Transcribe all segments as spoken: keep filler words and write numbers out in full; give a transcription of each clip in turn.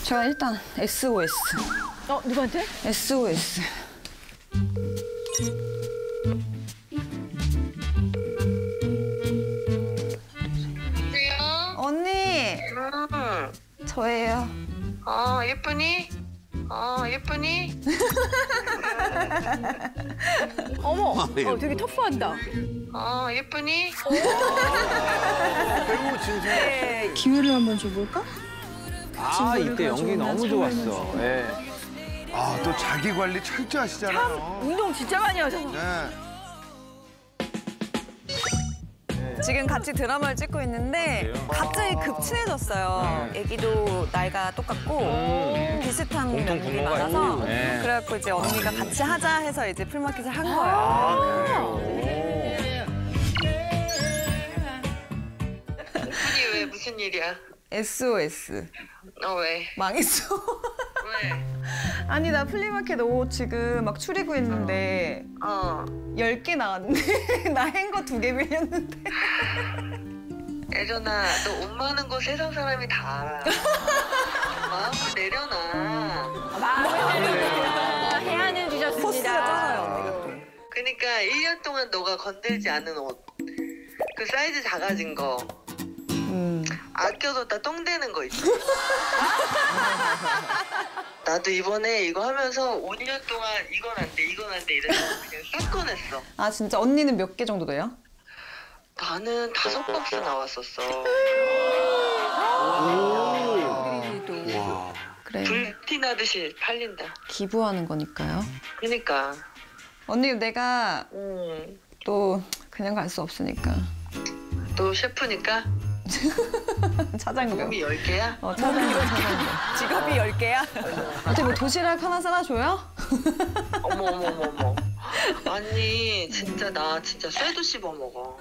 제가 일단 에스오에스. 어, 누구한테? 에스오에스. 여보세요? 언니, 응. 저예요. 어, 예쁘니? 어, 예쁘니? 어머, 어, 되게 터프한다. 어, 예쁘니? 배우 진짜. 기회를 한번 줘볼까? 아, 이때 연기 너무 좋았어. 예. 아, 또 자기 관리 철저하시잖아요. 운동 진짜 많이 하잖아. 네. 지금 같이 드라마를 찍고 있는데 갑자기 급 친해졌어요. 애기도 나이가 똑같고 비슷한 공통 면들이 분모가 많아서 있고. 네. 그래갖고 이제 언니가 같이 하자 해서 이제 풀마켓을 한 거예요. 예쁘니 왜 무슨 일이야? 에스오에스. 어, 왜? 망했어. 왜? 아니 나 플리마켓 옷 지금 막 추리고 있는데 어. 열 개 나왔는데 나 행거 두 개 빌렸는데. 애전아, 너 옷 많은 거 세상 사람이 다 알아. 마음을 내려놔. 해안을 포스가 주셨습니다. 잖아요 언니가 또. 그러니까 일 년 동안 너가 건들지 않은 옷. 그 사이즈 작아진 거. 음. 아껴뒀다 똥 되는 거 있지. 나도 이번에 이거 하면서 오 년 동안 이건 안 돼, 이건 안 돼 이래서 그냥 싹 꺼냈어. 아 진짜 언니는 몇 개 정도 돼요? 나는 다섯 박스 나왔었어. 그래. 불티 나듯이 팔린다. 기부하는 거니까요. 그러니까. 언니 내가 음, 또 그냥 갈 수 없으니까 또 셰프니까 차장님. 몸이 열 개야? 어 차장님 차장님. 직업이 열 개야? 어떻게 뭐 도시락 하나 싸다 줘요? 어머 어머 어머 어머. 아니 진짜 나 진짜 쇠도 씹어 먹어.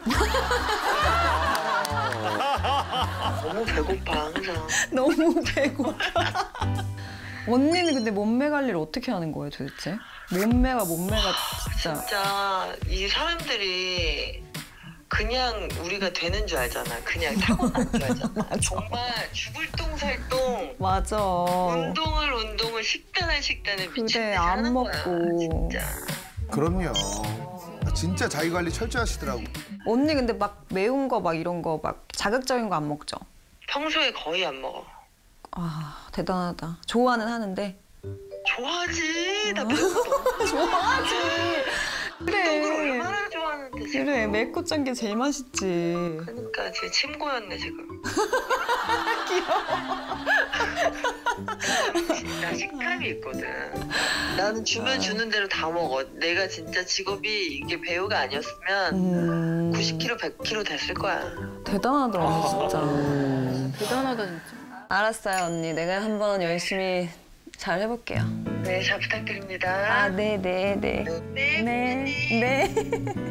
너무 배고파 항상. 너무 배고파. 언니는 근데 몸매 관리를 어떻게 하는 거예요 도대체? 몸매가 몸매가 진짜. 진짜 이 사람들이 그냥 우리가 되는 줄 알잖아. 그냥 타고난 줄 알잖아. 정말 죽을 똥 살 똥. 맞아. 운동을 운동을 식단을 식단을 미친 듯이 그래 안 하는 먹고. 거야, 진짜. 그럼요. 아, 진짜 자기 관리 철저하시더라고. 언니 근데 막 매운 거 막 이런 거 막 자극적인 거 안 먹죠? 평소에 거의 안 먹어. 아 대단하다. 좋아는 하는데. 좋아하지. 나 매운 거 너무 좋아하지. 운동을 그래. 얼마나 좋아하는데 지금. 그래 맵고짠 게 제일 맛있지. 그러니까 지금 침 고였네 지금. 진짜 식탐이 있거든. 나는 주면 주는 대로 다 먹어. 내가 진짜 직업이 이게 배우가 아니었으면 음... 구십 킬로그램, 백 킬로그램 됐을 거야. 대단하다 진짜. 대단하다 진짜. 알았어요 언니. 내가 한번 열심히 잘 해볼게요. 네, 잘 부탁드립니다. 아 네네네. 네, 네. 네.